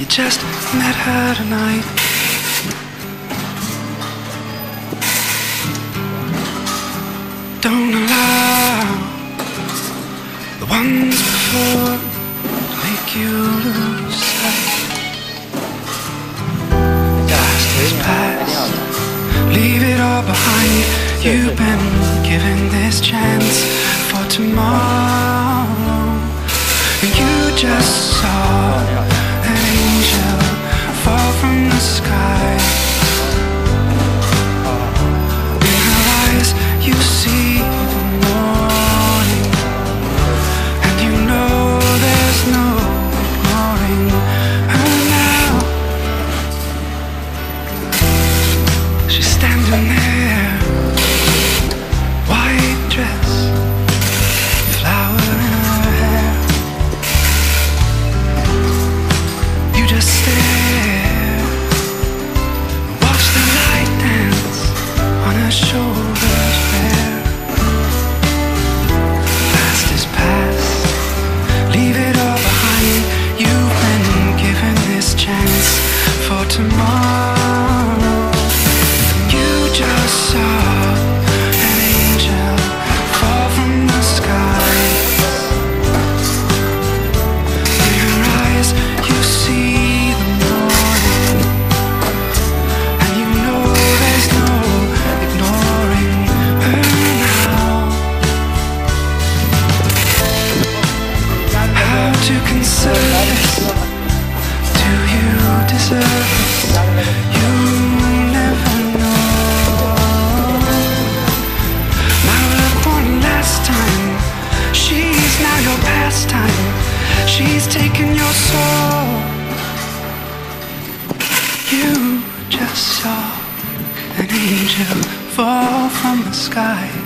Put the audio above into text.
just met her tonight. Don't allow the ones before to make you lose sight. Past is past, leave it all behind. You've been given this chance for tomorrow, and you just saw an angel fall from the sky. In her eyes you see the morning, and you know there's no ignoring her now. She's standing there, white dress, flower in her hair. You just stare, watch the light dance on her shoulders bare. Past is past, leave it all behind. You've been given this chance for tomorrow. You just saw an angel fall from the sky. In her eyes you see the morning, and you know there's no ignoring her now. How to conserve this? Do you deserve this? You never know. My love born last time, she's now your pastime. She's taken your soul. You just saw an angel fall from the sky.